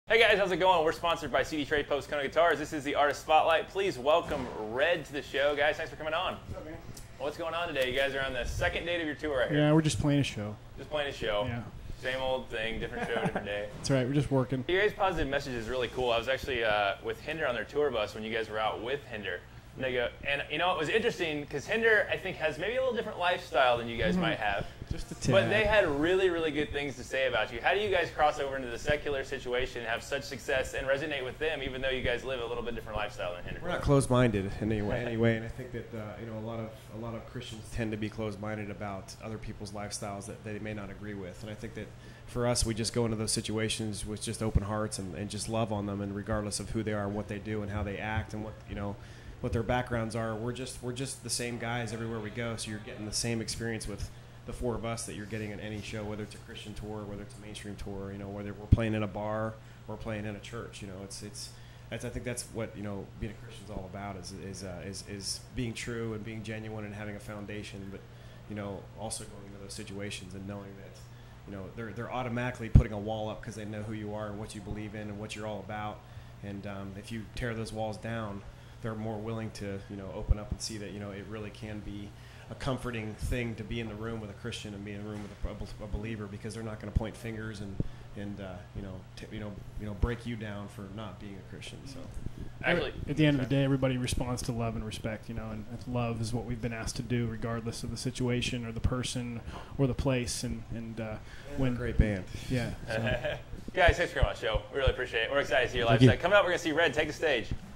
Hey guys, how's it going? We're sponsored by CD Trade Post Kona Guitars. This is the Artist Spotlight. Please welcome Red to the show. Guys, thanks for coming on. What's up, man? What's going on today? You guys are on the second date of your tour right here. Yeah, we're just playing a show. Just playing a show. Yeah. Same old thing, different show, different day. That's right, we're just working. You guys' positive message is really cool. I was actually with Hinder on their tour bus when you guys were out with Hinder. And they go, and you know, it was interesting because Hinder, I think, has maybe a little different lifestyle than you guys might have. Just a tad. But they had really, really good things to say about you. How do you guys cross over into the secular situation, have such success, and resonate with them, even though you guys live a little bit different lifestyle than Hinder? We're not closed-minded in any way, and I think that a lot of Christians tend to be closed-minded about other people's lifestyles that they may not agree with, and I think that for us, we just go into those situations with just open hearts and just love on them, and regardless of who they are and what they do and how they act and what their backgrounds are, we're just the same guys everywhere we go. So you're getting the same experience with the four of us that you're getting at any show, whether it's a Christian tour, whether it's a mainstream tour, whether we're playing in a bar or playing in a church. I think that's what being a Christian is all about is being true and being genuine and having a foundation, but also going into those situations and knowing that they're automatically putting a wall up because they know who you are and what you believe in and what you're all about, and if you tear those walls down, they're more willing to open up and see that it really can be a comforting thing to be in the room with a Christian and be in the room with a believer, because they're not going to point fingers and break you down for not being a Christian. So Actually, at the end of the day, everybody responds to love and respect, and love is what we've been asked to do regardless of the situation or the person or the place. And when great band. Yeah. So. Guys, thanks for coming on the show. We really appreciate it. We're excited to see your live set. Coming up, we're going to see Red take the stage.